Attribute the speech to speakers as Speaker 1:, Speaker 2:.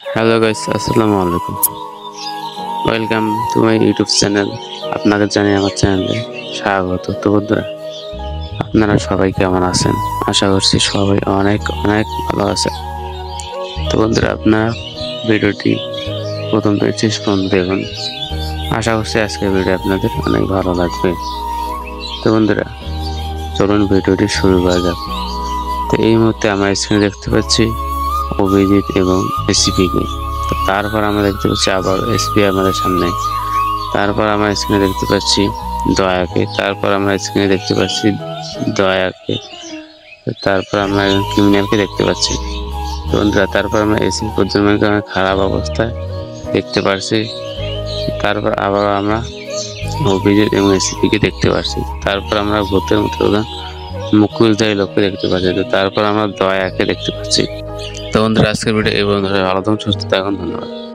Speaker 1: Hello guys, আসসালামু আলাইকুম। Welcome to my YouTube channel. আপনাদের জানাই আমার চ্যানেলে স্বাগত। তো বন্ধুরা, আপনারা সবাই কেমন আছেন? আশা করছি সবাই অনেক অনেক ভালো আছেন। তো বন্ধুরা, আপনারা ভিডিওটি প্রথম থেকে শেষ পর্যন্ত দেখুন। আশা করছি আজকের ভিডিও আপনাদের অনেক ভালো লাগবে। তো বন্ধুরা, চলুন ভিডিওটি শুরু করা যাক। তো এই মুহূর্তে আমরা স্ক্রিনে দেখতে পাচ্ছি অভিজিৎ এবং এসিপিকে। তো তারপর আমরা দেখতে পাচ্ছি আবার এসপি আমাদের সামনে। তারপর আমরা স্ক্রিনে দেখতে পাচ্ছি দয়াকে। তারপর আমরা স্ক্রিনে দেখতে পাচ্ছি দয়াকে। তারপর আমরা ক্রিমিনালকে দেখতে পাচ্ছি। তো বন্ধুরা, তারপর আমরা এসি পর্যন্ত খারাপ অবস্থায় দেখতে পাচ্ছি। তারপর আবার আমরা অভিজিৎ এবং এসিপিকে দেখতে পাচ্ছি। তারপর আমরা ভূতের মতো মুকুলধারী লোককে দেখতে পাচ্ছি। তো তারপর আমরা দয়াকে দেখতে পাচ্ছি। তো বন্ধুরা, আজকের ভিডিও এই বন্ধুরা ভালো থাকুন, সুস্থ থাকুন, ধন্যবাদ।